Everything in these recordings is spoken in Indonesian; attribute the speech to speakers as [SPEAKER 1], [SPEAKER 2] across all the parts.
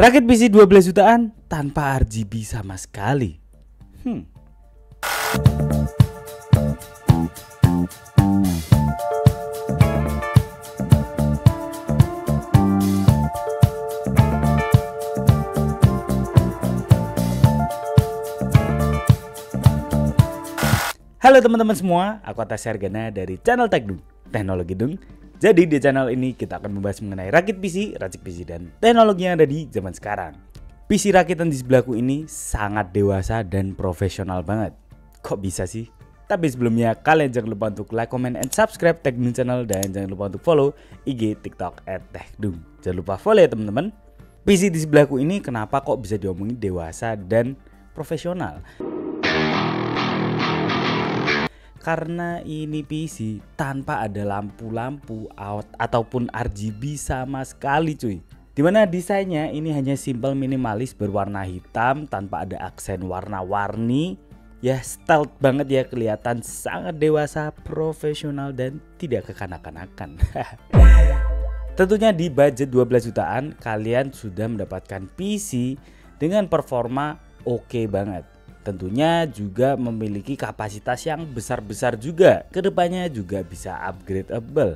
[SPEAKER 1] Rakit PC 12 jutaan tanpa RGB sama sekali. Halo teman-teman semua, aku Atas Sargana dari channel Tekdung, Teknologi Dung. Jadi di channel ini kita akan membahas mengenai rakit PC, racik PC, dan teknologi yang ada di zaman sekarang. PC rakitan di sebelahku ini sangat dewasa dan profesional banget. Kok bisa sih? Tapi sebelumnya kalian jangan lupa untuk like, comment, and subscribe Tekdung channel. Dan jangan lupa untuk follow IG, TikTok @tekdung. Jangan lupa follow ya teman-teman. PC di sebelahku ini kenapa kok bisa diomongin dewasa dan profesional? Karena ini PC tanpa ada lampu-lampu ataupun RGB sama sekali cuy. Dimana desainnya ini hanya simple minimalis berwarna hitam tanpa ada aksen warna-warni. Ya stealth banget ya, kelihatan sangat dewasa, profesional, dan tidak kekanak-kanakan. Tentunya di budget 12 jutaan kalian sudah mendapatkan PC dengan performa oke banget. Tentunya juga memiliki kapasitas yang besar-besar juga. Kedepannya juga bisa upgradeable.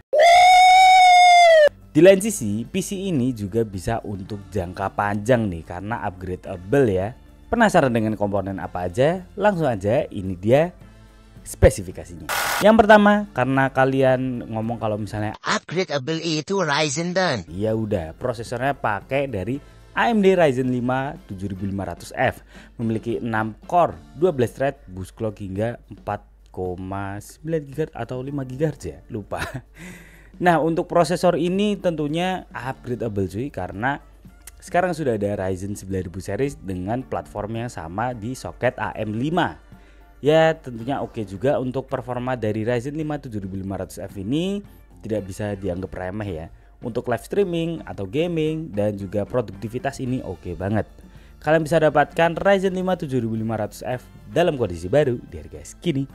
[SPEAKER 1] Di lain sisi, PC ini juga bisa untuk jangka panjang nih karena upgradeable ya. Penasaran dengan komponen apa aja? Langsung aja, ini dia spesifikasinya. Yang pertama, karena kalian ngomong kalau misalnya
[SPEAKER 2] upgradeable itu Ryzen dan
[SPEAKER 1] ya udah, prosesornya pakai dari AMD Ryzen 5 7500F, memiliki 6 core, 12 thread, boost clock hingga 4,9 GHz atau 5 GHz ya, lupa. Nah, untuk prosesor ini tentunya upgradeable cuy, karena sekarang sudah ada Ryzen 9000 series dengan platform yang sama di soket AM5. Ya, tentunya oke juga. Untuk performa dari Ryzen 5 7500F ini tidak bisa dianggap remeh ya. Untuk live streaming atau gaming dan juga produktivitas ini oke banget. Kalian bisa dapatkan Ryzen 5 7500F dalam kondisi baru di harga segini.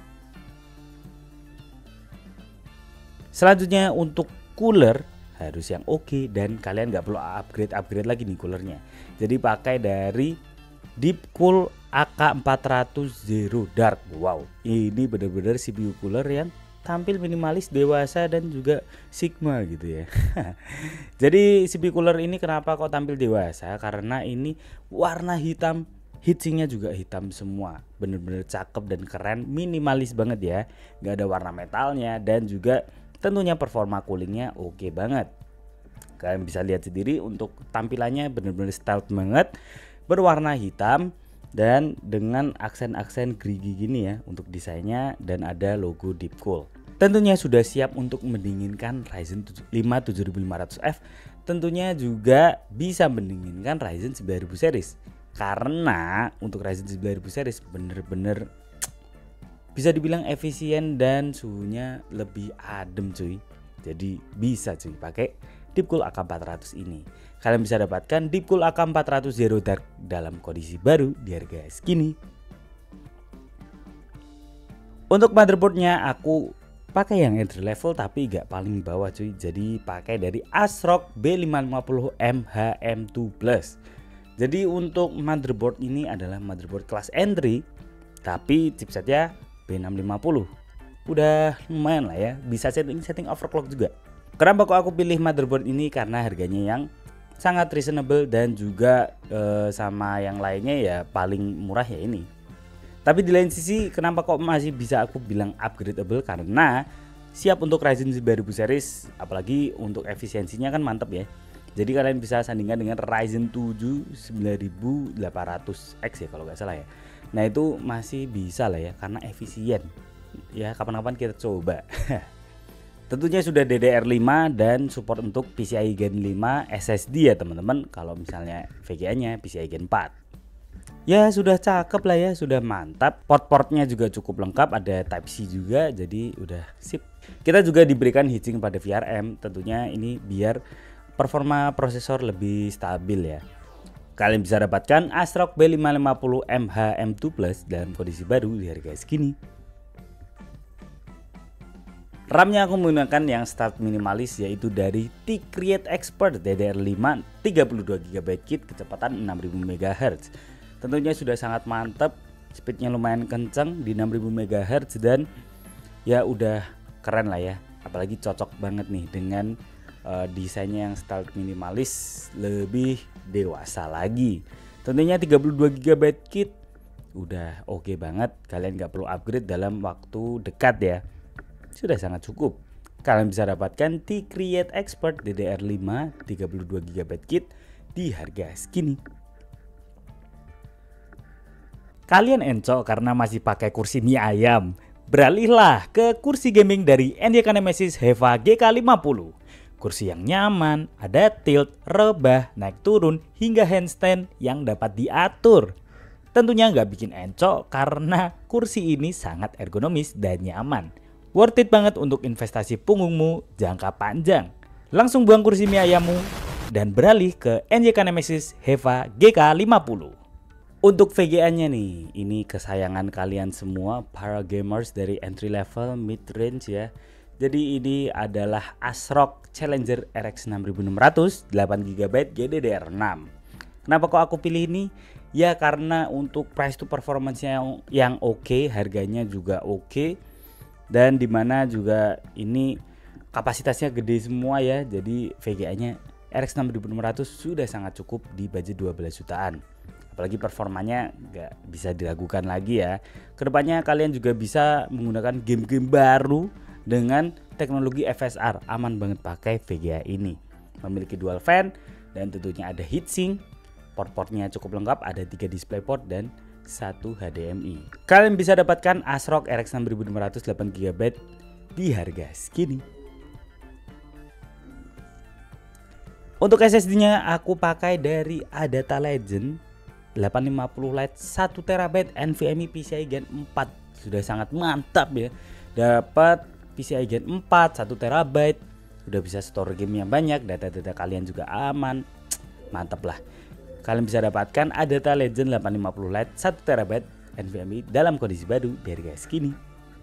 [SPEAKER 1] Selanjutnya untuk cooler harus yang oke dan kalian nggak perlu upgrade lagi nih coolernya. Jadi pakai dari Deepcool AK400 Zero Dark. Wow, ini benar-benar CPU cooler yang tampil minimalis, dewasa, dan juga Sigma gitu ya. Jadi CPU cooler ini kenapa kok tampil dewasa? Karena ini warna hitam, heatsinknya juga hitam semua. Bener-bener cakep dan keren, minimalis banget ya. Gak ada warna metalnya dan juga tentunya performa coolingnya oke banget. Kalian bisa lihat sendiri untuk tampilannya bener-bener stealth banget, berwarna hitam dan dengan aksen-aksen gerigi gini ya untuk desainnya, dan ada logo Deepcool. Tentunya sudah siap untuk mendinginkan Ryzen 5 7500F. Tentunya juga bisa mendinginkan Ryzen 9000 series. Karena untuk Ryzen 9000 series bener-bener bisa dibilang efisien dan suhunya lebih adem cuy. Jadi bisa cuy pakai Deepcool AK400 ini. Kalian bisa dapatkan Deepcool AK400 Zero Dark dalam kondisi baru di harga segini. Untuk motherboardnya aku pakai yang entry level tapi gak paling bawah cuy. Jadi pakai dari ASRock B550M HM2 Plus. Jadi untuk motherboard ini adalah motherboard kelas entry tapi chipsetnya B650. Udah lumayan lah ya, bisa setting overclock juga. Kenapa kok aku pilih motherboard ini? Karena harganya yang sangat reasonable dan juga sama yang lainnya ya paling murah ya ini. Tapi di lain sisi kenapa kok masih bisa aku bilang upgradeable? Karena siap untuk Ryzen 9000 series, apalagi untuk efisiensinya kan mantap ya. Jadi kalian bisa sandingkan dengan Ryzen 7 9800X ya kalau nggak salah ya. Nah itu masih bisa lah ya karena efisien. Ya kapan-kapan kita coba. Tentunya sudah DDR5 dan support untuk PCIe Gen 5 SSD ya teman-teman. Kalau misalnya VGA-nya PCIe Gen 4. Ya sudah cakep lah ya, sudah mantap. Port-portnya juga cukup lengkap, ada Type-C juga, jadi udah sip. Kita juga diberikan heatsink pada VRM, tentunya ini biar performa prosesor lebih stabil ya. Kalian bisa dapatkan ASRock B550M HM2 Plus dalam kondisi baru di harga segini. RAM-nya aku menggunakan yang start minimalis, yaitu dari T-Create Expert DDR5 32GB kit kecepatan 6000 MHz. Tentunya sudah sangat mantap, speednya lumayan kencang di 6000 MHz dan ya udah keren lah ya. Apalagi cocok banget nih dengan desainnya yang start minimalis, lebih dewasa lagi. Tentunya 32GB kit udah oke banget, kalian nggak perlu upgrade dalam waktu dekat ya. Sudah sangat cukup. Kalian bisa dapatkan T-Create Expert DDR5 32GB kit di harga segini. Kalian encok karena masih pakai kursi mie ayam? Beralihlah ke kursi gaming dari NYK Nemesis Heva GK50. Kursi yang nyaman, ada tilt, rebah, naik turun, hingga handstand yang dapat diatur. Tentunya nggak bikin encok karena kursi ini sangat ergonomis dan nyaman. Worth it banget untuk investasi punggungmu jangka panjang. Langsung buang kursi mie ayammu dan beralih ke NYK Nemesis Heva GK50. Untuk VGA-nya nih, ini kesayangan kalian semua para gamers dari entry level mid range ya. Jadi ini adalah ASRock Challenger RX 6600 8GB GDDR6. Kenapa kok aku pilih ini? Ya karena untuk price to performance-nya yang oke, harganya juga oke. Dan dimana juga ini kapasitasnya gede semua ya. Jadi VGA-nya RX 6600 sudah sangat cukup di budget 12 jutaan. Apalagi performanya nggak bisa diragukan lagi ya. Kedepannya kalian juga bisa menggunakan game-game baru dengan teknologi FSR. Aman banget pakai VGA ini. Memiliki dual fan dan tentunya ada heatsink. Port-portnya cukup lengkap, ada 3 DisplayPort dan 1 HDMI. Kalian bisa dapatkan ASRock RX 6600 8GB di harga segini. Untuk SSD-nya aku pakai dari Adata Legend 850 Lite 1TB NVMe PCIe Gen 4. Sudah sangat mantap ya. Dapat PCIe Gen 4 1TB. Udah bisa store game yang banyak, data-data kalian juga aman. Mantap lah. Kalian bisa dapatkan Adata Legend 850 Lite 1TB NVMe dalam kondisi baru dari harga segini.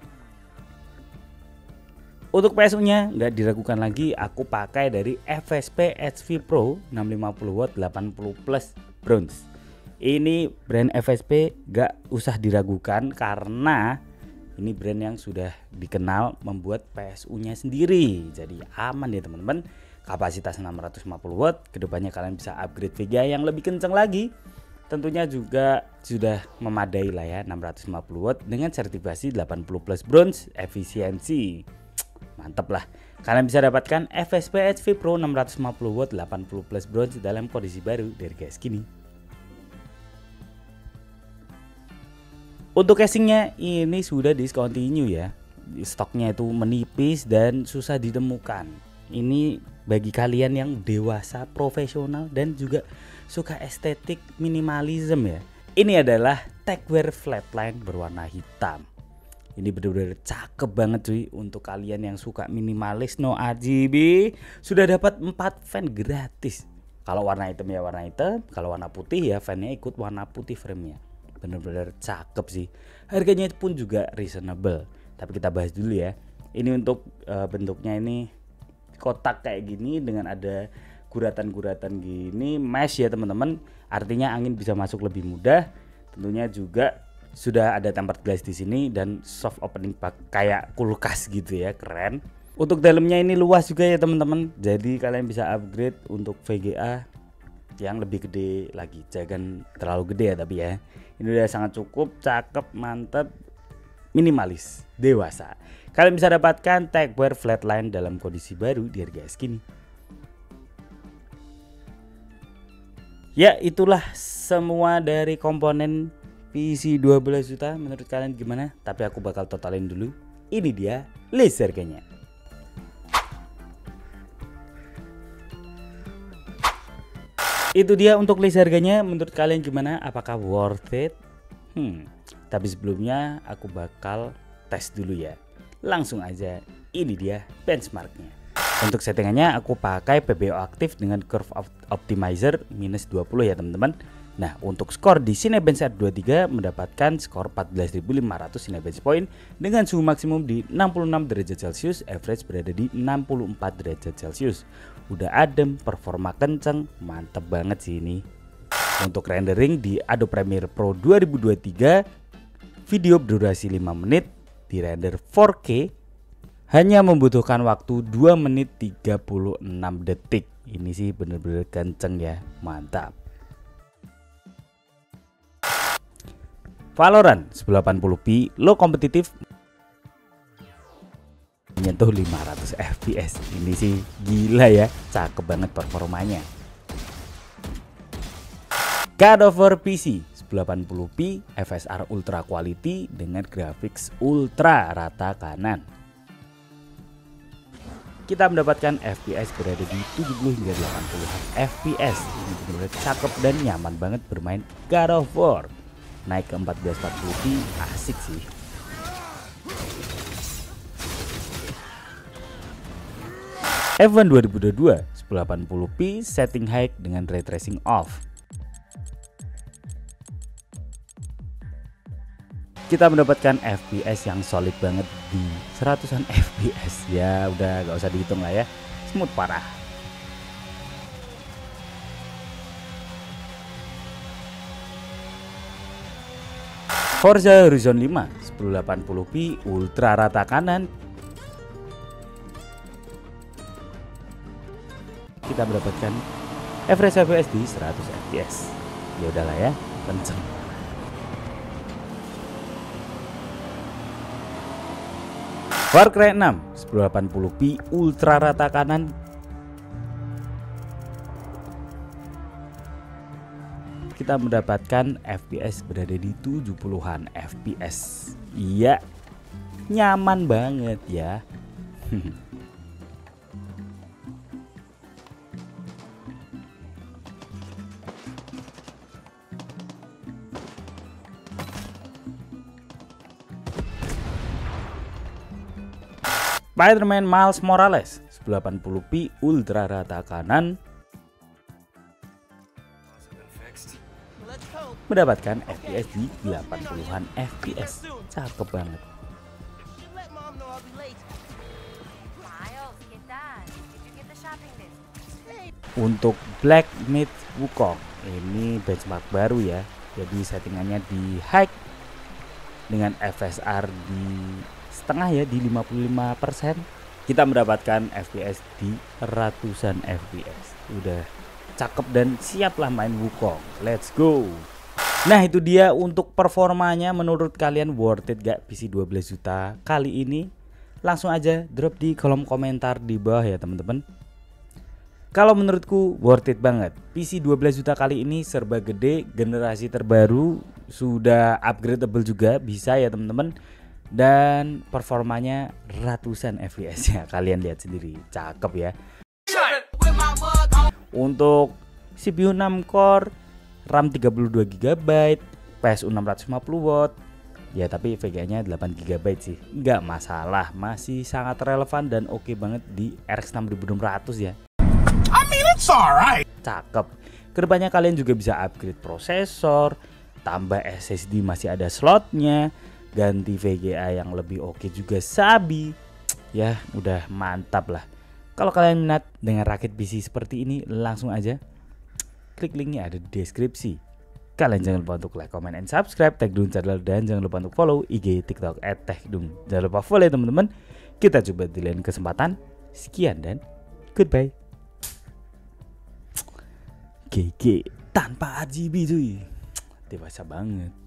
[SPEAKER 1] Untuk PSU-nya nggak diragukan lagi, aku pakai dari FSP HV Pro 650W 80 Plus Bronze. Ini brand FSP nggak usah diragukan karena ini brand yang sudah dikenal membuat PSU-nya sendiri. Jadi aman ya teman-teman. Kapasitas 650W, kedepannya kalian bisa upgrade VGA yang lebih kencang lagi. Tentunya juga sudah memadai lah ya, 650W dengan sertifikasi 80 Plus Bronze efisiensi. Mantap lah. Kalian bisa dapatkan FSP HV Pro 650W 80 Plus Bronze dalam kondisi baru dari harga segini. Untuk casingnya ini sudah discontinue ya. Stoknya itu menipis dan susah ditemukan. Ini bagi kalian yang dewasa, profesional dan juga suka estetik minimalism ya. Ini adalah Techwear Flatline berwarna hitam. Ini benar-benar cakep banget cuy. Untuk kalian yang suka minimalis no RGB, sudah dapat 4 fan gratis. Kalau warna hitam ya warna hitam, kalau warna putih ya fannya ikut warna putih frame-nya. Benar-benar cakep sih. Harganya pun juga reasonable. Tapi kita bahas dulu ya. Ini untuk bentuknya ini kotak kayak gini dengan ada guratan-guratan gini, mesh ya teman-teman. Artinya angin bisa masuk lebih mudah. Tentunya juga sudah ada tempered glass di sini dan soft opening kayak kulkas gitu ya, keren. Untuk dalamnya ini luas juga ya teman-teman. Jadi kalian bisa upgrade untuk VGA yang lebih gede lagi. Jangan terlalu gede ya tapi ya. Ini udah sangat cukup, cakep, mantap, minimalis, dewasa. Kalian bisa dapatkan Techwear Flatline dalam kondisi baru di harga segini. Ya itulah semua dari komponen PC 12 juta. Menurut kalian gimana? Tapi aku bakal totalin dulu. Ini dia list harganya. Itu dia untuk list harganya. Menurut kalian gimana? Apakah worth it? Tapi sebelumnya aku bakal tes dulu ya. Langsung aja, ini dia benchmarknya. Untuk settingannya aku pakai PBO aktif dengan curve optimizer minus 20 ya teman-teman. Nah, untuk skor di Cinebench R23 mendapatkan skor 14.500 Cinebench point dengan suhu maksimum di 66 derajat Celcius, average berada di 64 derajat Celcius. Udah adem, performa kenceng, mantep banget sih ini. Untuk rendering di Adobe Premiere Pro 2023, video berdurasi 5 menit di render 4K hanya membutuhkan waktu 2 menit 36 detik. Ini sih bener-bener kenceng ya, mantap. Valorant 1080p low kompetitif menyentuh 500 fps. Ini sih gila ya, cakep banget performanya. God of War PC 1080p FSR ultra quality dengan graphics ultra rata kanan. Kita mendapatkan FPS berada di 70 hingga 80 fps. Ini benar-benar cakep dan nyaman banget bermain God of War. Naik ke 1440p asik sih. F1 2022 1080p setting high dengan ray tracing off. Kita mendapatkan FPS yang solid banget di 100-an fps. Ya udah gak usah dihitung lah ya, smooth parah. Forza Horizon 5 1080p ultra rata kanan. Kita mendapatkan average FPS di 100 fps. Ya udahlah ya, kenceng. Far Cry 6 1080p ultra rata kanan. Kita mendapatkan FPS berada di 70-an fps. Iya, nyaman banget ya. Spider-Man Miles Morales 1080p ultra rata kanan. Mendapatkan FPS di 80-an fps. Cakep banget. Untuk Black Myth Wukong, ini benchmark baru ya. Jadi settingannya di high dengan FSR di setengah ya, di 55%. Kita mendapatkan FPS di ratusan fps. Udah cakep dan siaplah main Wukong. Let's go. Nah itu dia untuk performanya. Menurut kalian worth it gak PC 12 juta kali ini? Langsung aja drop di kolom komentar di bawah ya teman-teman. Kalau menurutku worth it banget. PC 12 juta kali ini serba gede, generasi terbaru, sudah upgradable juga bisa ya teman-teman. Dan performanya ratusan fps ya, kalian lihat sendiri, cakep ya. Untuk CPU 6 core, RAM 32GB, PSU 650W. Ya tapi VGA nya 8GB sih, nggak masalah, masih sangat relevan dan oke banget di RX 6600 ya.
[SPEAKER 3] I mean it's alright.
[SPEAKER 1] Cakep. Kedepannya kalian juga bisa upgrade prosesor, tambah SSD masih ada slotnya, ganti VGA yang lebih oke juga sabi. Ya udah mantap lah. Kalau kalian minat dengan rakit PC seperti ini, langsung aja klik linknya ada di deskripsi. Kalian jangan lupa untuk like, comment, and subscribe Techdoom channel, dan jangan lupa untuk follow IG, TikTok @Techdoom. Jangan lupa follow ya teman-teman. Kita coba di lain kesempatan. Sekian dan goodbye. GG tanpa RGB cuy, dewasa banget.